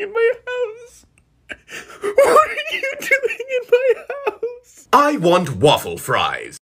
in my house? What are you doing in my house? I want waffle fries.